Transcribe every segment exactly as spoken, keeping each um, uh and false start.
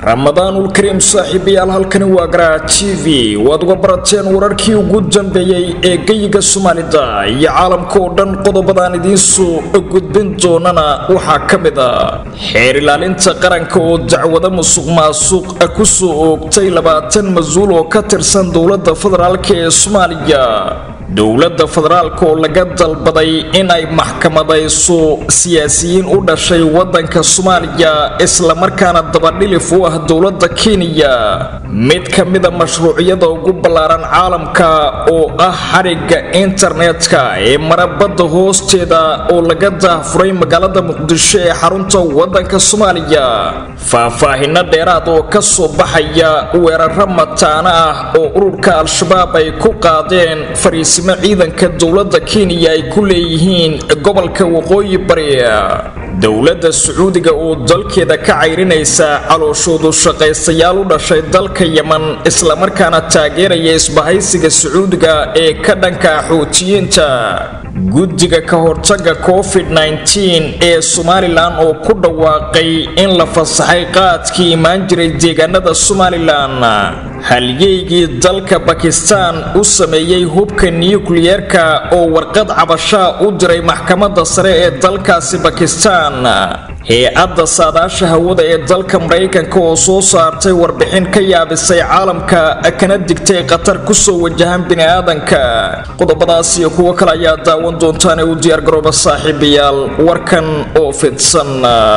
رمضان الكريم صاحبي halkani waa Garaa T V waad uga barateen wararkii ugu dambeeyay ee geyga Soomaalida iyo caalamka oo dhan qodobadan idin soo gudbin doonana waxa kamid ah xeer ilaalinta qaranka oo dacwada musuqmaasuq ku soo oogtay labaatan mas'uul oo ka tirsan dawladda federaalka ee Soomaaliya dawladda federaalka oo laga dalbaday in ay maxkamadayso siyaasiyiin u dhashay wadanka Soomaaliya isla markaana dabadhilif u ah dawladda Kenya mid kamid ah mashruucyada ugu ballaaran caalamka oo ah xariga internetka ee marabada hoosteeda oo laga daafuray magaalada Muqdisho ee xarunta wadanka Soomaaliya faahfaahin dheeraad oo ka soo baxaya weerar mataana ah oo ururka al-shabaab ay ku qaadeen fariisimo ciidanka dawladda Kenya ay ku leeyihiin gobolka waqooyi bari dawladda Sacuudiga oo dalkeeda ka cayrinaysa calooshoodu shaqaystayaal u dhashay dalka Yemen isla markaana taageeraya isbahaysiga Sacuudiga ee ka dhanka Xuutiyiinta guddiga ka hortagga covid nineteen ee Somaliland oo ku dhawaaqay in la fasaxay qaadkii imaan jiray deegaanada Somaliland halyeygii dalka Pakistan u sameeyay hubka nuclear-ka oo warqad cabasho u diray maxkamadda sare ee dalkaasi Pakistan hay-adda saadaasha hawada ee dalka Mareykanka oo soo saartay warbixin ka yaabisay caalamka kana digtay qatar ku soo wajahan bini'aadanka qodobadaas iyo kuwa kale ayaa daawan doontaan u diyaar garooba saaxiibayaal warkan oo fidsan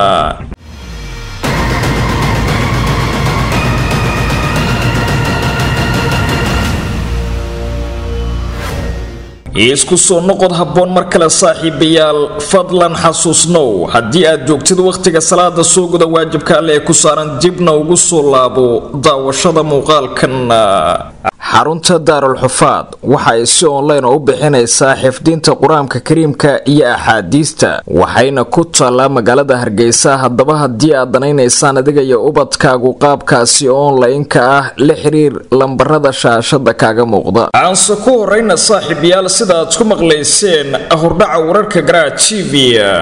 isku soo noqod haboon mar kale saaxiibayaal fadlan xasuusnow haddii aad joogtid waqtiga salaada soo guda waajibka alle ee ku saaran dibna ugu soo laabo daawashada muuqaalkan xarunta Daarul Xufaad waxa ay si online u bixinaysaa xifdinta quraanka kariimka iyo axaadiista waxayna ku taalaa magaalada Hargeysa haddaba haddii aad danaynaysaan adiga iyo ubadkaagu qaabkaasi online-ka ah la xiriir lambarada shaashada kaaga muuqda aan ku horeyna saaxiibayaal sida aad ku maqleyseen hordhaca wararka Garaa T V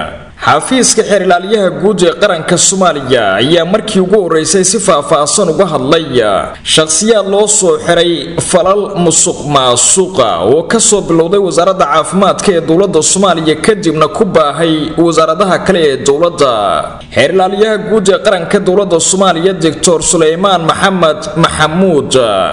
xafiiska xeer ilaaliyaha guud ee qaranka Soomaaliya ayaa markii ugu horeysay si faahfaahsan uga hadlay shakhsiyaad loo soo xiray falal musuqmaasuq oo ka soo bilowday wasaaradda caafimaadka ee dawladda Soomaaliya kadibna ku baahay wasaaradaha kale ee dawladda xeer ilaaliyaha guud ee qaranka dawladda Soomaaliya Doctor Suleymaan Maxamed Maxamuud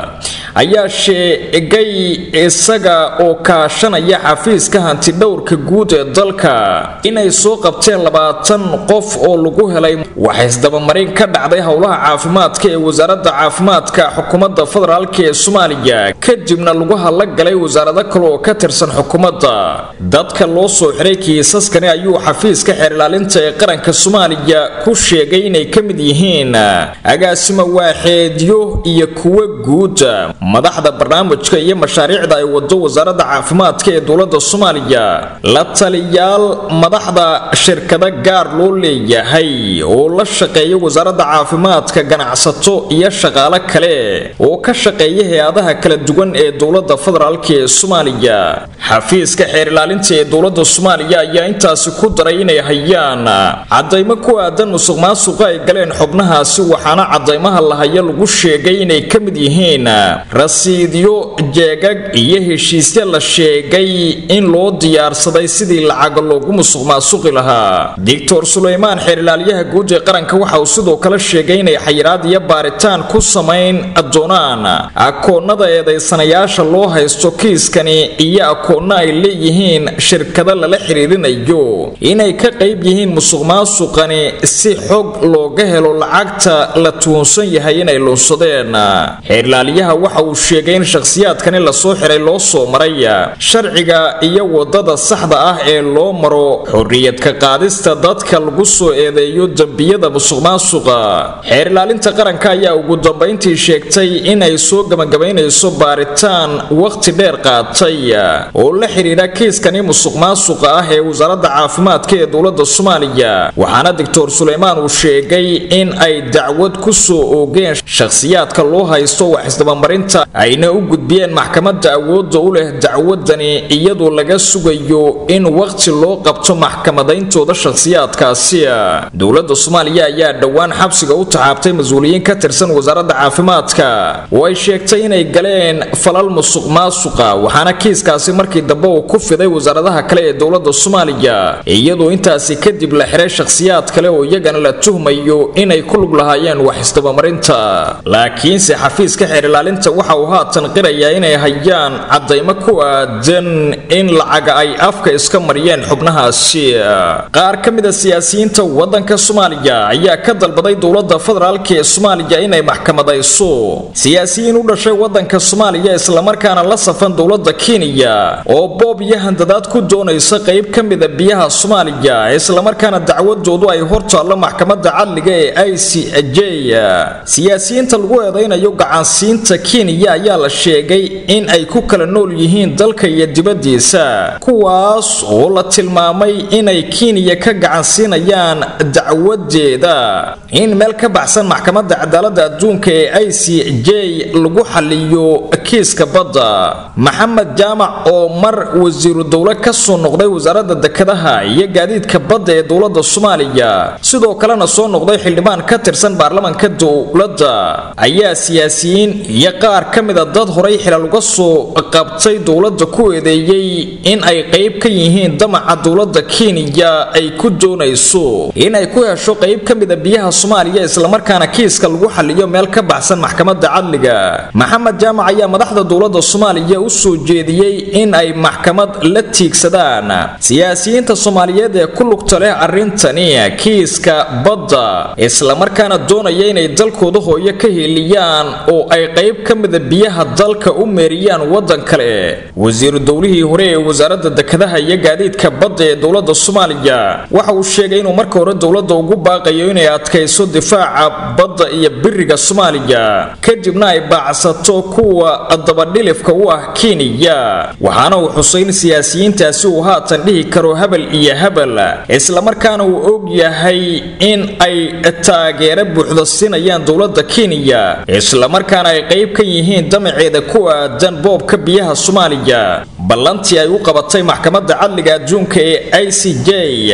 ayaa sheegay isaga oo kaashanaya xafiiska hanti dhowrka guud ee dalka inay soo qabteen labaatan qof oo lagu helay wax isdaba marin ka dhacday howlaha caafimaadka ee wasaaradda caafimaadka xukuumadda federaalka ee Soomaaliya kadibna lagu hadla galay wasaarado kale oo ka tirsan xukuumadda dadka loo soo xiray kiisaskani ayuu xafiiska xeer ilaalinta ee qaranka Soomaaliya ku sheegay inay ka mid yihiin agaasimo waaxeedyo iyo kuwa guud madaxda barnaamijka iyo mashaariicda ay wado wasaaradda caafimaadka ee dawladda Soomaaliya la taliyaal madaxda shirkado gaar loo leeyahay oo la shaqeeya wasaaradda caafimaadka ganacsato iyo shaqaale kale oo ka shaqeeya hay'adaha kala duwan ee dawladda federaalka ee Soomaaliya xafiiska xeer ilaalinta ee dawladda Soomaaliya ayaa intaasi ku daray inay hayaan cadeymo ku aadan musuqmaasuq ay galeen xubnahaasi waxaana cadeymaha la hayo lagu sheegay inay ka mid yihiin rasiidyo jeegag iyo heshiisyo la sheegay in loo diyaarsaday sidii lacag loogu musuqmaasuqi lahaa Doctor Suleymaan xeer ilaaliyaha guud ee qaranka waxa uu sidoo kale sheegay inay xayiraad iyo baaritaan ku sameyn doonaan akoonnada eedeysanayaasha loo haysto kiiskani iyo akoonna ay leeyihiin shirkado lala xiriirinayo inay ka qayb yihiin musuqmaasuqani si xog looga helo lacagta la tuunsan yahay inay lunsadeen xeer ilaaliyaha waxa uu sheegay in shakhsiyaadkani la soo xiray loo soo maray sharciga iyo wadada saxda ah ee loo maro xorriyad ka qaadista dadka lagu soo eedeeyo dambiyada musuqmaasuqa xeer ilaalinta qaranka ayaa ugu dambeyntii sheegtay in ay soo gabagabaynayso baaritaan waqti dheer qaatay oo la xiriira kiiskani musuqmaasuqa ah ee wasaaradda caafimaadka ee dawladda Soomaaliya waxaana Doctor Suleymaan uu sheegay in ay dacwad ku soo oogeen shakhsiyaadka loo haysto wax isdaba marinta horumarinta ayna u gudbiyeen maxkamadda awoodda u leh dacwadani iyadoo laga sugayo in waqti loo qabto maxkamadayntooda shakhsiyaadkaasi. dowladda Soomaaliya ayaa dhawaan xabsiga u taxaabtay mas'uuliyiin ka tirsan wasaaradda caafimaadka oo ay sheegtay inay galeen falal musuqmaasuqa, waxaana kiiskaasi markii dambe uu ku fiday wasaaradaha kale ee dowladda Soomaaliya iyadoo intaasi kadib la xiray shakhsiyaad kale oo iyagana la tuhmayo inay ku lug lahaayeen wax isdabamarinta. laakiinse xafiiska xeer ilaalinta waxa uu haatan qirayaa inay hayaan cadaymo ku aadan in lacaga ay afka iska mariyeen xubnahaasi. qaar ka mid ah siyaasiyiinta waddanka Soomaaliya ayaa ka dalbaday dowladda federaalka ee Soomaaliya inay maxkamadayso siyaasiyiin u dhashay waddanka Soomaaliya isla markaana la safan dowladda Kenya oo boob iyo handadaad ku doonaysa qayb ka mid ah biyaha Soomaaliya isla markaana dacwadoodu ay hortaalo maxkamadda cadliga ee I C J. siyaasiyiinta lagu eedeynayo gacansiinta Kenya ayaa la sheegay in ay ku kala nool yihiin dalka iyo dibadiisa, kuwaas oo la tilmaamay inay Kenya ka gacansiinayaan dacwadeeda in meel ka baxsan maxkamadda cadaaladda adduunka ee I C J lagu xaliyo kiiska badda. maxamed jaamac oo mar wasiiru dowlad ka soo noqday wasaaradda dekedaha iyo gaadiidka badda ee dowladda Soomaaliya sidoo kalena soo noqday xildhibaan ka tirsan baarlamaanka dowladda ayaa siyaasiyiin iyo qaar ka mid ah dad horay xilal uga soo qabtay dowladda ku eedeeyay in ay qayb ka yihiin damaca dowladda Kenya ay ku doonayso in ay ku hesho qayb ka mid ah biyaha Soomaaliya isla markaana kiiska lagu xaliyo meel ka baxsan maxkamadda cadliga. maxamed jaamac ayaa madaxda dowladda Soomaaliya u soo jeediyay in ay maxkamad la tiigsadaan siyaasiyiinta Soomaaliyeed ee ku lugta leh arintani kiiska badda isla markaana doonaya inay dalkooda hooyo ka heliyaan oo ay qayb ka mid ah biyaha dalka u meeriyaan waddan kale. wasiiru dowlihii hore ee wasaaradda dekedaha iyo gaadiidka badda ee dowladda Soomaaliya waxa uu sheegay inuu marka hore dowladda ugu baaqayo inay adkayso difaaca badda iyo biriga Soomaaliya kadibna ay baacsato kuwa dabadhilifka u ah Kenya. waxaana uu xuseyn siyaasiyiintaasi uu haatan dhihi karo habal iyo habal isla markaana uu og yahay in ay taageero buuxda siinayaan dowladda Kenya isla markaana ay qayb ka yihiin damaceeda ku aadan boobka biyaha Soomaaliya. ballantii ay u qabatay maxkamadda cadliga adduunka ee I C J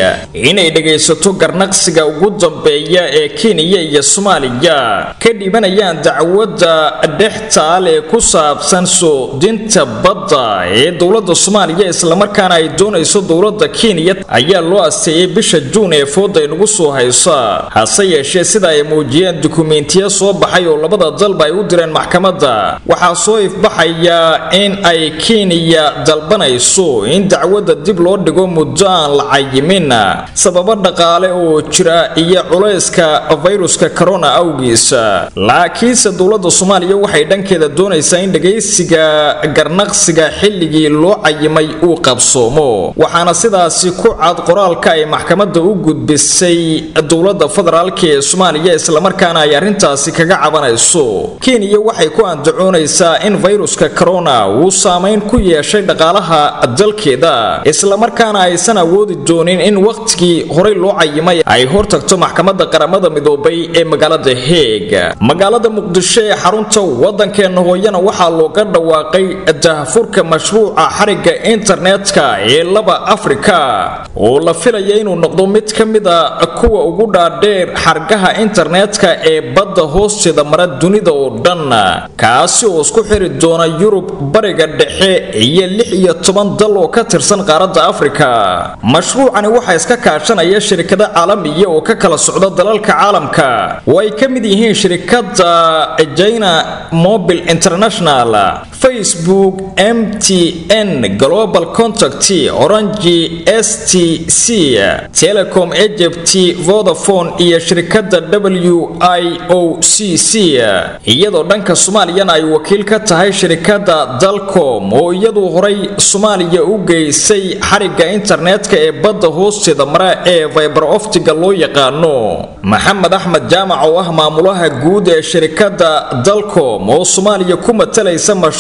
inay dhageysato garnaqsiga ugu dambeeya ee Kenya iyo Soomaaliya ka dhibanayaan dacwadda dhextaal ee ku saabsan soo dinta badda ee dowladda Soomaaliya isla markaana ay doonayso dowladda Kenya ayaa loo asteeyay bisha June ee fooda inagu soo haysa. hase yeeshee sida ay muujiyeen dukumeentiyo soo baxay oo labada dalba ay u direen maxkamadda waxaa soo ifbaxaya in ay Kenya dalbanayso in dacwadda dib loo dhigo muddo aan la cayimin sababo dhaqaale oo jira iyo culayska fayruska corona awgiisa. laakiinse dowladda Soomaaliya waxay dhankeeda doonaysaa in dhageysiga garnaqsiga xilligii loo cayimay uu qabsoomo, waxaana sidaasi ku cad qoraalka ay maxkamadda u gudbisay dowladda federaalka ee Soomaaliya isla markaana ay arintaasi kaga cabanayso. Kenya waxay ku andacoonaysaa in fayruska corona uu saameyn ku yeeshay dhaqaalaha dalkeeda isla markaana aysan awoodi doonin in waqtigii horey loo cayimay ay hortagto maxkamadda qaramada midoobay ee magaalada Hague. magaalada Muqdisho ee xarunta waddankeena hooyana waxaa looga dhawaaqay daahfurka mashruuca xariga internetka ee laba Afrika oo la filayo inuu noqdo mid ka mid ah kuwa ugu dhaadheer xargaha internetka ee badda hoosteeda mara dunida oo dhan, kaasi oo isku xiri doona Yurub, Bariga Dhexe iyo lix iyo toban dal oo ka tirsan qaaradda Afrika. mashruucani waxa iska kaashanaya shirkado caalamiya oo ka kala socda dalalka caalamka oo ay ka mid yihiin shirkadda China Mobile International, Facebook, M T N Global Contact, Orange, S T C, Telecom Egypt, Vodafone iyo shirkadda W I O C C. iyadoo dhanka Soomaaliya ay wakiil ka tahay shirkadda Dalcom oo iyadu horay Soomaaliya u geysay xariga internetka ee badda hoosteeda mara ee fiber optic loo yaqaano. maxamed axmed jaamac oo ah maamulaha guud ee shirkadda Dalcom oo Soomaaliya ku matalaysa mashruuc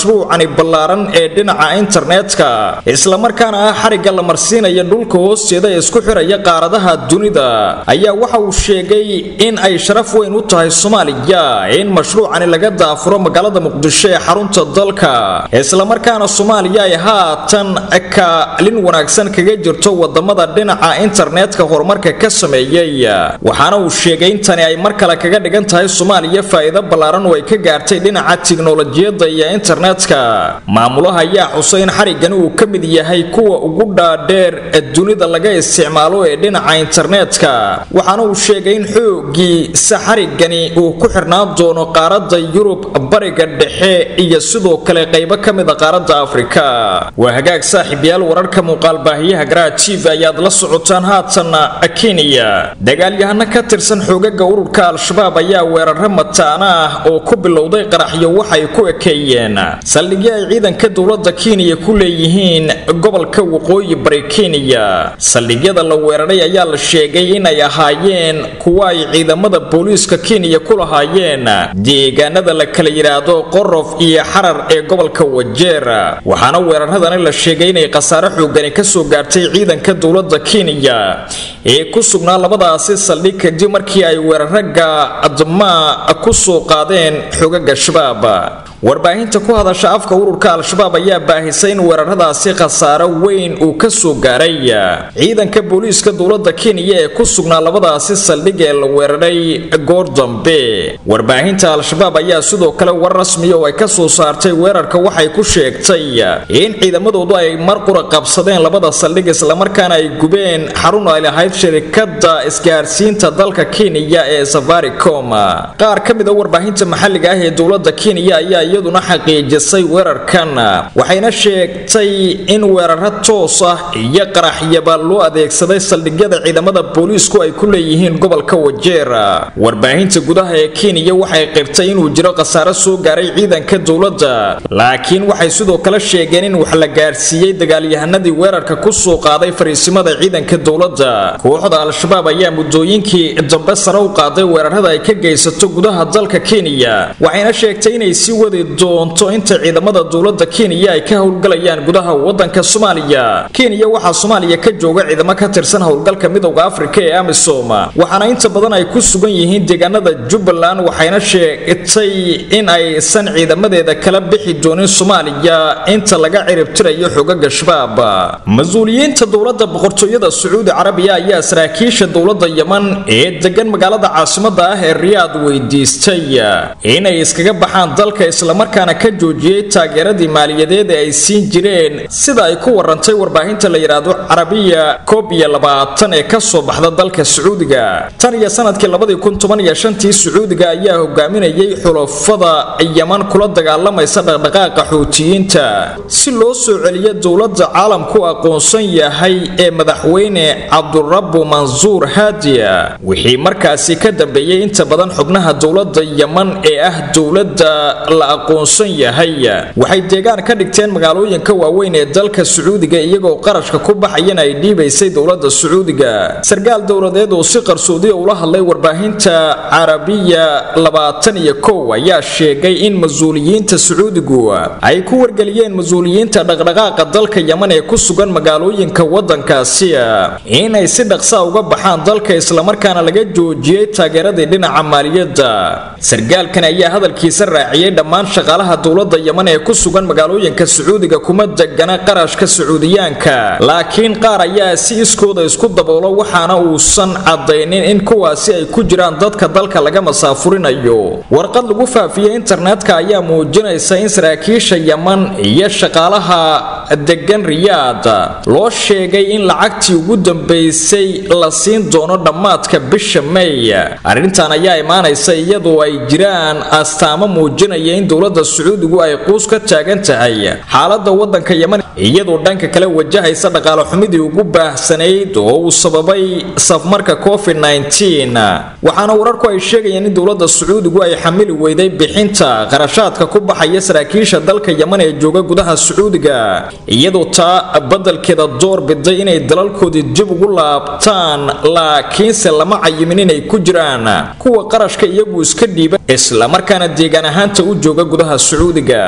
mashruucani ballaaran ee dhinaca internetka isla markaana ah xariga la marsiinaya dhulka hoosteeda ee isku xiraya qaaradaha dunida ayaa waxa uu sheegay in ay sharaf weyn u tahay Soomaaliya in mashruucani laga daafuro magaalada Muqdisho ee xarunta dalka isla markaana Soomaaliya ay haatan kaalin wanaagsan kaga jirto wadamada dhinaca internetka horumarka ka sameeyay waxaana uu sheegay in tani ay mar kale kaga dhigan tahay Soomaaliya faa'iido ballaaran oo ay ka gaartay dhinaca tiknoolajiyada iyo internetka maamulaha ayaa xusay in xarigan uu ka mid yahay kuwa ugu dhaadheer ee dunida laga isticmaalo ee dhinaca internetka waxaana uu sheegay in xoogii xarigani uu ku xirnaan doono qaaradda Yurub bariga dhexe iyo sidoo kale qaybo ka mid ah qaaradda Afrika waa hagaag saaxiibayaal wararka muuqaal baahiyaha Garaa T V ayaad la socotaan haatan Kenya dagaalyahano ka tirsan xoogaga ururka Al-Shabaab ayaa weerar mataana ah oo ku bilowday qaraxyo waxay ku ekeeyeen saldhigyo ay ciidanka dawladda Kenya ku leeyihiin gobolka waqooyi bari Kenya saldhigyada la weeraray ayaa la sheegay in ay ahaayeen kuwa ay ciidamada booliiska Kenya ku lahaayeen deegaanada la kala yiraahdo Qorof iyo Xarar ee gobolka Wajeer waxaana weeraradan la sheegay inay qasaare xooggan ka soo gaartay ciidanka dawladda Kenya ee ku sugnaa labadaasi saldhig kadib markii ay weeraraga adma ku soo qaadeen xoogaga shabaab warbaahinta ku hadasha afka ururka Al-Shabaab ayaa baahisay in weeraradaasi qasaare weyn uu ka soo gaaray ciidanka booliiska dawladda Kenya ee ku sugnaa labadaasi saldhig ee la weeraray goordambe warbaahinta Al-Shabaab ayaa sidoo kale war rasmi oo ay ka soo saartay weerarka waxay ku sheegtay in ciidamadoodu ay mar qura qabsadeen labada saldhig isla markaana ay gubeen xarun ay lahayd shirkadda isgaarsiinta dalka Kenya ee Safaricom qaar ka mid ah warbaahinta maxalliga ah ee dawladda Kenya ayaa iyaduna xaqiijisay weerarkan waxayna sheegtay in weeraro toos ah iyo qaraxyaba loo adeegsaday saldhigyada ciidamada booliisku ay ku leeyihiin gobolka Wajeer warbaahinta gudaha ee Kenya waxay qirtay inuu jiro qasaare soo gaaray ciidanka dawladda laakiin waxay sidoo kale sheegeen in wax la gaarsiiyay dagaalyahanadii weerarka ku soo qaaday fariisimada ciidanka dawladda kooxda Al-Shabaab ayaa muddooyinkii dambe sare u qaaday weerarada ay ka geysato gudaha dalka Kenya waxayna sheegtay inay si wadi doonto inta ciidamada dawladda Kenya ay ka howlgalayaan gudaha wadanka Soomaaliya Kenya waxa Soomaaliya ka jooga ciidamo ka tirsan howlgalka midowga Afrika ee AMISOM waxaana inta badan ay ku sugan yihiin deegaanada Jubbaland waxayna sheegtay in ay san ciidamadeeda kala bixi doonin Soomaaliya inta laga ciribtirayo xogaga shabaab mas'uuliyiinta dawladda boqortooyada Sacuudi Carabiya ayaa saraakiisha dawladda Yemen ee degan magaalada caasimadda ah ee Riyadh weydiistay inay iskaga baxaan dalka isla markaana ka joojiyay taageeradii maaliyadeed ay siin jireen sida ay ku warantay warbaahinta la yiraahdo Carabiya koob iyo labaatan ee ka soo baxda dalka Sacuudiga tan iyo sanadkii laba kun iyo toban iyo shan tii Sacuudiga ayaa hogaaminayay xulafada Yemen kula dagaalamaysa dhaqdhaqaaqa Xuutiyiinta si loo soo celiyo dawladda caalamku aqoonsan yahay ee madaxweyne Cabdurabbu Mansuur Hadi wixii markaasi ka dambeeyay inta badan xubnaha dawladda Yemen ee ah dawladda la aqoonsan yahay waxay deegaan ka dhigteen magaalooyinka waaweyn ee dalka Sacuudiga iyagoo qarashka ku baxayna ay dhiibaysay dawladda Sacuudiga sargaal dawladeed oo si qarsoodi ula hadlay warbaahinta Carabiya labaatan iyo kow ayaa sheegay in mas'uuliyiinta Sacuudigu ay ku wargeliyeen mas'uuliyiinta dhaqdhaqaaqa dalka Yemen ee ku sugan magaalooyinka wadankaasi in ay si dhaqso uga baxaan dalka isla markaana laga joojiyay taageeradii dhinaca maaliyadda sargaalkan ayaa hadalkiisa raaciyay dhammaan shaqaalaha dawladda Yemen ee ku sugan magaalooyinka Sacuudiga kuma degana qarashka Sacuudiyaanka laakiin qaar ayaa si iskooda isku daboolo waxaana uu san cadeynin in kuwaasi ay ku jiraan dadka dalka laga masaafurinayo warqad lagu faafiyay internetka ayaa muujinaysa in saraakiisha Yemen iyo shaqaalaha degan Riyadh loo sheegay in lacagtii ugu dambeysay la siin doono dhamaadka bisha May arrintan ayaa imaanaysa iyadoo ay jiraan astaamo muujinaya in dawladda Sacuudigu ay qoys ka taagan tahay xaaladda wadanka Yemen iyadoo dhanka kale wajahaysa dhaqaale xumidii ugu baahsanayd oo uu sababay safmarka covid nineteen waxaana wararku ay sheegayaan in dawladda Sacuudigu ay xamili weyday bixinta qarashaadka ku baxaya saraakiisha dalka Yemen ee jooga gudaha Sacuudiga iyadoo taa badalkeeda door biday inay dalalkoodii dib ugu laabtaan laakiinse lama cayimin inay ku jiraan kuwa qarashka iyagu iska dhiiba isla markaana deegaan ahaanta u jooga gudaha Sacuudiga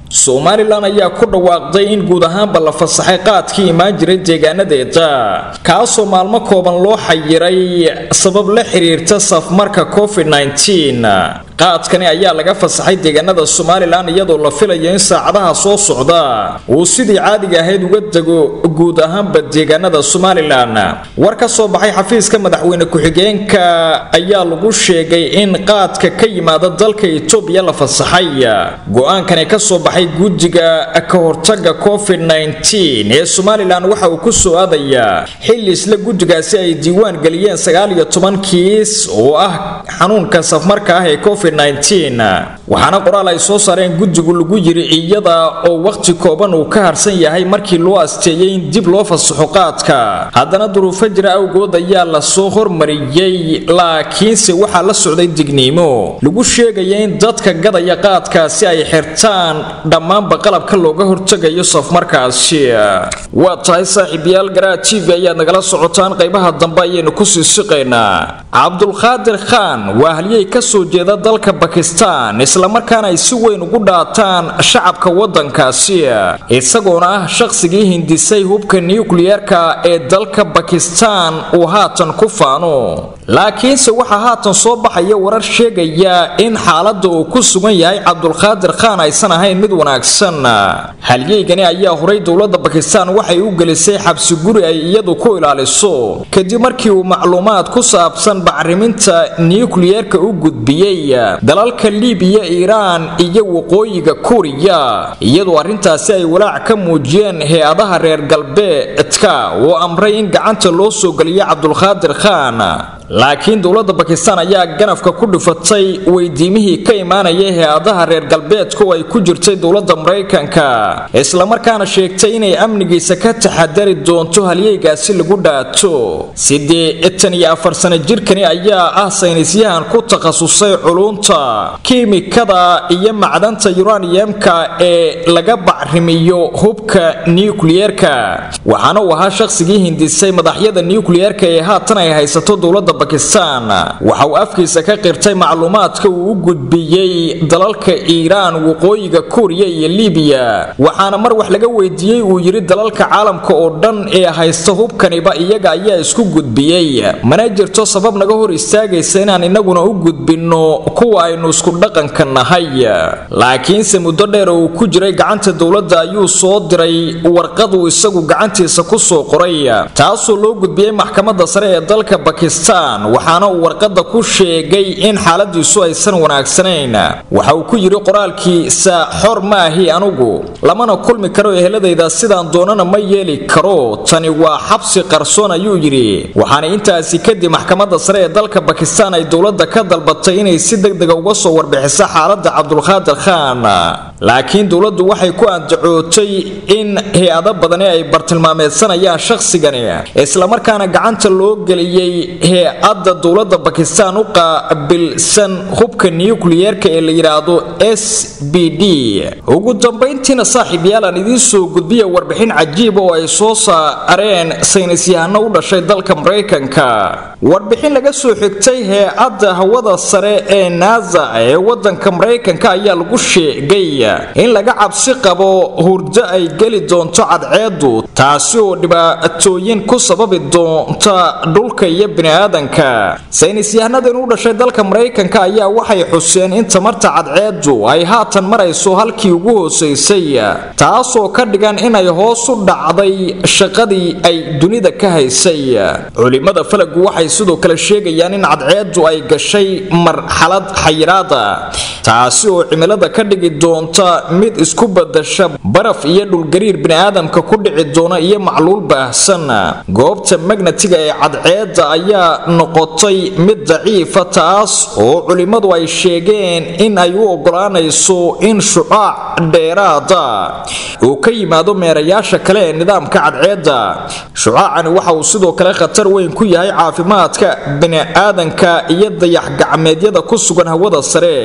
Somaliland ayaa ku dhawaaqday in guud ahaanba la fasaxay qaadkii imaan jiray deegaanadeeda kaasoo maalmo kooban loo xayiray sabab la xiriirta safmarka covid nineteen. qaadkani ayaa laga fasaxay deegaanada Somaliland iyadoo la filayo in saacadaha soo socda uu sidii caadiga ahayd uga dago guud ahaanba deegaanada Somaliland. war ka soo baxay xafiiska madaxweyne ku-xigeenka ayaa lagu sheegay in qaadka ka yimaada dalka Itoobiya la fasaxay. go'aankani ka soo baxay guddiga ka hortagga covid nineteen ee Somaliland waxa uu ku soo aadayaa xilli isla guddigaasi ay diiwaan galiyeen sagaal iyo toban kiis oo ah xanuunka safmarka ah ee covid nineteen. waxaana qoraal ay soo saareen guddigu lagu yiri iyada oo waqti kooban uu ka harsan yahay markii loo asteeyay in dib loo fasaxo qaadka. haddana duruufo jira awgood ayaa la soo hormariyay laakiinse waxaa la socday digniimo lagu sheegaya in dadka gadaya qaadkaasi ay xirtaan dhammaanba qalabka looga hortagayo safmarkaasi. waa tahay saaxiibayaal garaa T V ayaad nagala socotaan qaybaha dambe ayaynu ku sii siqaynaa. Cabdulqaadir Khan waa halyay ka soo jeeda dalka Pakistan isla markaana ay si weyn ugu dhaataan shacabka wadankaasi isagoona ah shakhsigii hindisay hubka nuclear-ka ee dalka Pakistan uu haatan ku faano. laakiinse waxa haatan soo baxaya warar sheegaya in xaaladda uu ku sugan yahay Cabdulqaadir Khan aysan ahayn mid wanaagsan. halyeygani ayaa horay dowladda Pakistan waxay u gelisay xabsi guri ay iyadu ku ilaaliso kadib markii uu macluumaad ku saabsan bacriminta nuclear-ka u gudbiyay dalalka Liibiya, Iiraan iyo waqooyiga Kuuriya iyadoo arrintaasi ay walaac ka muujiyeen hay'adaha reer galbeedka oo amray in gacanta loo soo galiyo Cabdulqaadir Khan. laakiin dowladda Pakistan ayaa ganafka ku dhufatay weydiimihii ka imaanayay hay'adaha reer galbeedka oo ay ku jirtay dowladda Mareykanka isla markaana sheegtay inay amnigiisa ka taxadari doonto halyeygaasi lagu dhaato. siddeetan iyo afar sano jirkani ayaa ah saynisyahan ku takhasusay culunta kiimikada iyo macdanta uranium-ka ee laga bacrimiyo hubka nuclear-ka waxaana uu ahaa shakhsigii hindisay madaxyada nuclear-ka ee haatan ay haysato dowladda Pakistan. waxa uu afkiisa ka qirtay macluumaadka uu u gudbiyay dalalka Iiraan, waqooyiga Kuuriya iyo Liibiya waxaana mar wax laga weydiiyay uu yiri dalalka caalamka oo dhan ee haysta hubkaniba iyaga ayaa isku gudbiyay mana jirto sabab naga hor istaagaysa inaan inaguna u gudbino kuwa aynu isku dhaqanka nahay. laakiinse muddo dheer oo ku jiray gacanta dowladda ayuu soo diray warqad uu isagu gacantiisa ku soo qoray taasoo loo gudbiyay maxkamadda sare ee dalka Pakistan waxaana uu warqadda ku sheegay in xaaladiisu aysan wanaagsanayn. waxa uu ku yiri qoraalkiisa xor ma ahi anugu lamana kulmi karo eheladayda sidaan doonana ma yeeli karo tani waa xabsi qarsoon ayuu yiri. waxaana intaasi kadib maxkamadda sare ee dalka Pakistan ay dowladda ka dalbatay inay si degdeg ah uga soo warbixiso xaaladda Cabdulqaadir Khan. laakiin dowladdu waxay ku andacootay in hay'ado badan ay bartilmaameedsanayaan shakhsigani isla markaana gacanta loo geliyay hay'adda dowladda Pakistan u qaabilsan hubka nuclear-ka ee la yiraahdo S B D. ugu dambeyntiina saaxiibayaal aan idin soo gudbiya warbixin cajiib oo ay soo saareen saynisyahano u dhashay dalka Mareykanka. warbixin laga soo xigtay hay'adda hawada sare ee NASA ee wadanka Mareykanka ayaa lagu sheegay in laga cabsi qabo hurdo ay gali doonto cadceedu taasi oo dhibaatooyin ku sababi doonta dhulka iyo bini'aadanka. saynisyahanada u dhashay dalka Mareykanka ayaa waxay xuseen in tamarta cadceedu ay haatan marayso halkii ugu hooseysay taasoo ka dhigan inay hoos u dhacday shaqadii ay dunida ka haysay. culimada falagu waxay sidoo kale sheegayaan in cadceedu ay gashay marxalad xayiraada taasi oo cimilada ka dhigi doonta mid isku bedesha baraf iyo dhul gariir bini'aadamka ku dhici doona iyo macluul baahsan. goobta magnetiga ee cadceeda ayaa noqotay mid daciifa taas oo culimadu ay sheegeen in ay u ogolaanayso in shucaac dheeraada uu ka yimaado meerayaasha kale ee nidaamka cadceeda. shucaacani waxa uu sidoo kale khatar weyn ku yahay caafimaadka bini'aadanka iyo dayax gacmeedyada ku sugan hawada sare iyo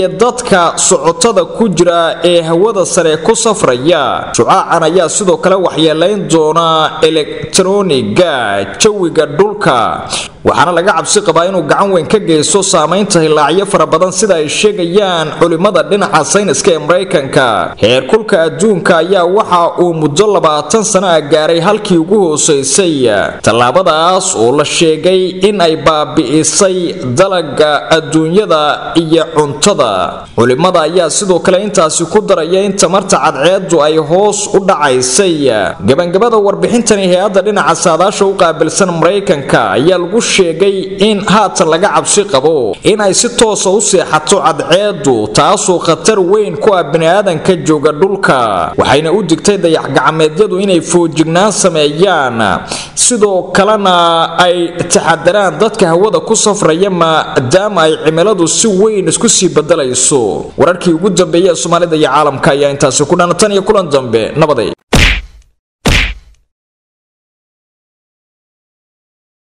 iyo dadka socotada ku jira ee hawada sare ku safraya. Shucaacan ayaa sidoo kale waxyeelayn doona elektroniga jawiga dhulka, waxaana laga cabsi qabaa inuu gacan weyn ka geysto saamaynta hilaacyo fara badan sida ay sheegayaan culimada dhinaca sayniska ee Mareykanka. Heerkulka adduunka ayaa waxa uu muddo labaatan sano ah gaaray halkii ugu hooseysay, tallaabadaas oo la sheegay in ay baabi'isay dalagga adduunyada iyo cuntada. Culimada ayaa sidoo kale intaasi ku daraya in tamarta cadceedu ay hoos u dhacaysay. Gabagabada warbixintani hay'adda dhinaca saadaasha u qaabilsan Mareykanka ayaa lagu sheegay in haatan laga cabsi qabo in ay si toos ah u seexato cadceedu, taasoo khatar weyn ku ah bini'aadanka jooga dhulka. Waxayna u digtay dayax-gacmeedyadu inay foojignaan sameeyaan, sidoo kalena ay taxadaraan dadka hawada ku safraya maadaama ay cimiladu si weyn isku sii bedelayso. wararkii ugu dambeeyay Soomaalida iyo caalamka ayaa intaasi ku dhan tan iyo kulan dambe nabaday.